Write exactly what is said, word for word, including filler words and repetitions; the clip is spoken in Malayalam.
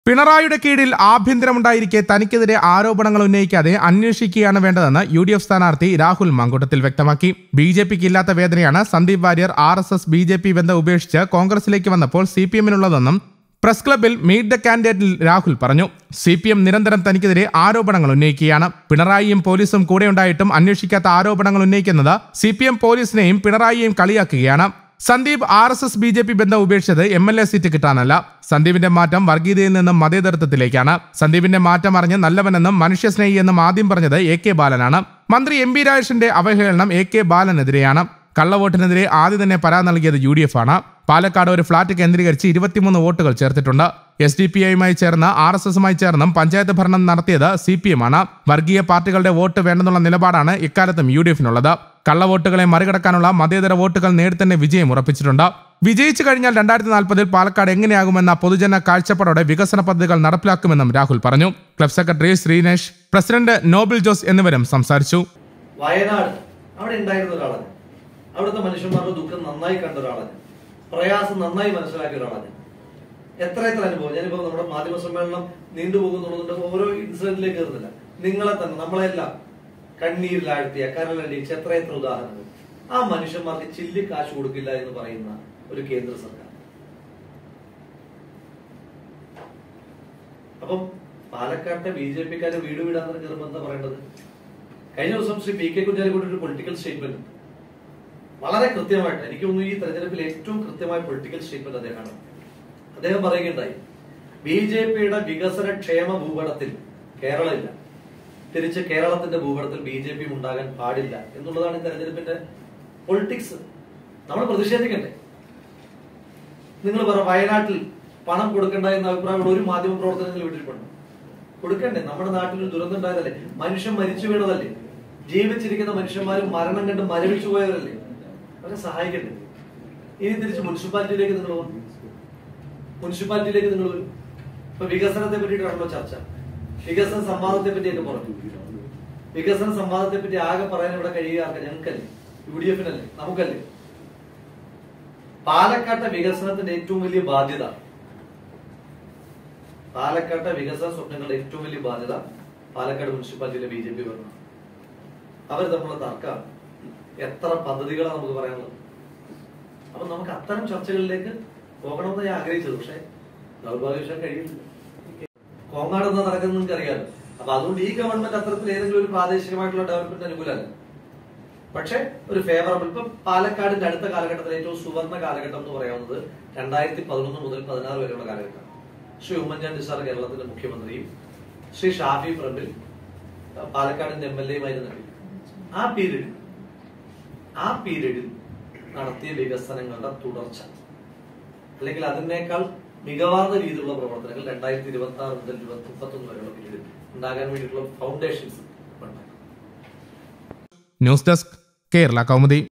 പിണറായിയുടെ കീഴിൽ ആഭ്യന്തരമുണ്ടായിരിക്കെ തനിക്കെതിരെ ആരോപണങ്ങൾ ഉന്നയിക്കാതെ അന്വേഷിക്കുകയാണ് വേണ്ടതെന്ന് യു ഡി എഫ് സ്ഥാനാർത്ഥി രാഹുൽ മാങ്കൂട്ടത്തിൽ വ്യക്തമാക്കി. ബി ജെ പിക്ക് ഇല്ലാത്ത വേദനയാണ് Sandeep Warrier R S S B J P ബന്ധം ഉപേക്ഷിച്ച് കോൺഗ്രസിലേക്ക് വന്നപ്പോൾ സി പി എമ്മിനുള്ളതെന്നും പ്രസ് ക്ലബിൽ മീറ്റ് ദ കാൻഡിഡേറ്റിൽ രാഹുൽ പറഞ്ഞു. സി പി എം നിരന്തരം തനിക്കെതിരെ ആരോപണങ്ങൾ ഉന്നയിക്കുകയാണ്. പിണറായിയും പോലീസും കൂടെയുണ്ടായിട്ടും അന്വേഷിക്കാത്ത ആരോപണങ്ങൾ ഉന്നയിക്കുന്നത് സി പി എം പോലീസിനെയും പിണറായിയെയും കളിയാക്കുകയാണ്. Sandeep R S S B J P ബന്ധം ഉപേക്ഷിച്ചത് എം എൽ എ സീറ്റ് കിട്ടാനല്ല. സന്ദീപിന്റെ മാറ്റം വർഗീയതയിൽ നിന്നും മതേതരത്വത്തിലേക്കാണ്. സന്ദീപിന്റെ മാറ്റം അറിഞ്ഞ് നല്ലവനെന്നും മനുഷ്യസ്നേഹി എന്നും ആദ്യം പറഞ്ഞത് എ കെ ബാലനാണ്. മന്ത്രി എം പി രാജേഷിന്റെ അവഹേളനം എ കെ ബാലനെതിരെയാണ്. കള്ളവോട്ടിനെതിരെ ആദ്യം തന്നെ പരാതി നൽകിയത് യു ഡി എഫ് ആണ്. പാലക്കാട് ഒരു ഫ്ളാറ്റ് കേന്ദ്രീകരിച്ച് ഇരുപത്തിമൂന്ന് വോട്ടുകൾ ചേർത്തിട്ടുണ്ട്. എസ് ഡി പി ഐയുമായി ചേർന്ന് ആർ എസ് എസുമായി ചേർന്നും പഞ്ചായത്ത് ഭരണം നടത്തിയത് സി പി എം ആണ്. വർഗീയ പാർട്ടികളുടെ വോട്ട് വേണ്ടെന്നുള്ള നിലപാടാണ് ഇക്കാലത്തും യു ഡി എഫിനുള്ളത്. കള്ളവോട്ടുകളെ മറികടക്കാനുള്ള മതേതര വോട്ടുകൾ നേടിത്തന്നെ വിജയം ഉറപ്പിച്ചിട്ടുണ്ട്. വിജയിച്ചു കഴിഞ്ഞാൽ രണ്ടായിരത്തി നാൽപ്പതിൽ പാലക്കാട് എങ്ങനെയാകുമെന്ന പൊതുജന കാഴ്ചപ്പാടോടെ വികസന പദ്ധതികൾ നടപ്പിലാക്കുമെന്നും രാഹുൽ പറഞ്ഞു. Club secretary Sreenesh, president Noble Jose എന്നിവരും സംസാരിച്ചു. വയനാട് അവിടെ ഉണ്ടായിരുന്ന ഒരാളാണ്. അവിടുത്തെ മനുഷ്യന്മാരുടെ ദുഃഖം നന്നായി കണ്ട ഒരാളാണ്. പ്രയാസം നന്നായി മനസ്സിലാക്കിയ ഒരാളാണ്. എത്ര എത്ര അനുഭവം. ഞാനിപ്പോ നമ്മുടെ മാധ്യമ സമ്മേളനം നീണ്ടുപോകുന്നുള്ളതുകൊണ്ട് ഓരോ ഇൻസിഡന്റിലേക്ക് കയറുന്നില്ല. നിങ്ങളെ തന്നെ നമ്മളെല്ലാം കണ്ണീരിലാഴ്ത്തിയ കരളടിച്ച എത്ര എത്ര ഉദാഹരണങ്ങൾ. ആ മനുഷ്യന്മാർക്ക് ചില്ലി കാശ് കൊടുക്കില്ല എന്ന് പറയുന്ന ഒരു കേന്ദ്ര സർക്കാർ. അപ്പം പാലക്കാട്ടെ ബി ജെ പിക്കാരെ വീട് വീടാന്ന് കയറുമ്പോൾ എന്താ പറയേണ്ടത്? കഴിഞ്ഞ ദിവസം ശ്രീ പി കെ കുഞ്ഞാലിക്കുട്ടി ഒരു പൊളിറ്റിക്കൽ സ്റ്റേറ്റ്മെന്റ് വളരെ കൃത്യമായിട്ട്, എനിക്ക് തോന്നുന്നു ഈ തെരഞ്ഞെടുപ്പിൽ ഏറ്റവും കൃത്യമായ പൊളിറ്റിക്കൽ സ്റ്റേറ്റ്മെന്റ് അദ്ദേഹമാണ്. അദ്ദേഹം പറയുകയുണ്ടായി, ബി ജെ പിയുടെ വികസന ക്ഷേമ ഭൂപടത്തിൽ കേരളം ഇല്ല, തിരിച്ച് കേരളത്തിന്റെ ഭൂപടത്തിൽ ബി ജെ പി ഉണ്ടാകാൻ പാടില്ല എന്നുള്ളതാണ് ഈ തെരഞ്ഞെടുപ്പിന്റെ പൊളിറ്റിക്സ്. നമ്മൾ പ്രതിഷേധിക്കണ്ടേ? നിങ്ങൾ പറ, വയനാട്ടിൽ പണം കൊടുക്കണ്ട എന്ന അഭിപ്രായമുള്ള ഒരു മാധ്യമ പ്രവർത്തനങ്ങൾ വിട്ടിട്ടുണ്ട്. കൊടുക്കണ്ടേ? നമ്മുടെ നാട്ടിൽ ഒരു ദുരന്തം ഉണ്ടായതല്ലേ? മനുഷ്യൻ മരിച്ചു വീണതല്ലേ? ജീവിച്ചിരിക്കുന്ന മനുഷ്യന്മാരും മരണം കണ്ട് മരവിച്ചു പോയവരല്ലേ? അവരെ സഹായിക്കണ്ടേ? ഇനി തിരിച്ച് മുനിസിപ്പാലിറ്റിയിലേക്ക് നിങ്ങൾ പോകും. മുനിസിപ്പാലിറ്റിയിലേക്ക് നിങ്ങൾ വരും. ഇപ്പൊ വികസനത്തെ പറ്റിയിട്ടാണല്ലോ ചർച്ച. വികസന സംവാദത്തെ പറ്റിയൊക്കെ പറഞ്ഞു. വികസന സംവാദത്തെ പറ്റി ആകെ പറയാൻ ഇവിടെ കഴിയുക ആർക്കാ? ഞങ്ങൾക്കല്ലേ? യു ഡി എഫിനല്ലേ? നമുക്കല്ലേ? പാലക്കാട്ടെ വികസനത്തിന്റെ ഏറ്റവും വലിയ ബാധ്യത, പാലക്കാട്ടെ വികസന സ്വപ്നങ്ങളുടെ ഏറ്റവും വലിയ ബാധ്യത പാലക്കാട് മുനിസിപ്പാലിറ്റിയിലെ ബി ജെ പി ഭരണം. അവർ തമ്മിലുള്ള തർക്കമാണ്. എത്ര പദ്ധതികളാണ് നമുക്ക് പറയാനുള്ളത്. അപ്പൊ നമുക്ക് അത്തരം ചർച്ചകളിലേക്ക് പോകണമെന്ന് ഞാൻ ആഗ്രഹിച്ചത്. പക്ഷെ ദൗർഭാഗ്യവശാൽ കഴിയുന്നില്ല. കോങ്ങാട് എന്താ നടക്കുന്നത് നിങ്ങൾക്ക് അറിയാമല്ലോ. അപ്പൊ അതുകൊണ്ട് ഈ ഗവൺമെന്റ് അത്തരത്തിൽ ഏതെങ്കിലും ഒരു പ്രാദേശികമായിട്ടുള്ള ഡെവലപ്മെന്റ് അനുകൂലമല്ല. പക്ഷെ ഒരു ഫേവറബിൾ, ഇപ്പൊ പാലക്കാടിന്റെ അടുത്ത കാലഘട്ടത്തിൽ ഏറ്റവും സുവർണ കാലഘട്ടം എന്ന് പറയാവുന്നത് രണ്ടായിരത്തി പതിനൊന്ന് മുതൽ പതിനാറ് വരെയുള്ള കാലഘട്ടം. ശ്രീ ഉമ്മൻചാണ്ടി സാർ കേരളത്തിന്റെ മുഖ്യമന്ത്രിയും ശ്രീ ഷാഫി പറമ്പിൽ പാലക്കാടിന്റെ എം എൽ എയുമായിരുന്നു. ആ പീരീഡിൽ ആ പീരീഡിൽ നടത്തിയ വികസനങ്ങളുടെ തുടർച്ച, അല്ലെങ്കിൽ അതിനേക്കാൾ മികവാർന്ന രീതിയിലുള്ള പ്രവർത്തനങ്ങൾ രണ്ടായിരത്തി ഇരുപത്തി ആറ് മുതൽ മുപ്പത്തൊന്ന് വരെയുള്ള പീരീഡിൽ ഉണ്ടാകാൻ വേണ്ടിയിട്ടുള്ള foundations. News desk, Kerala Kaumudi.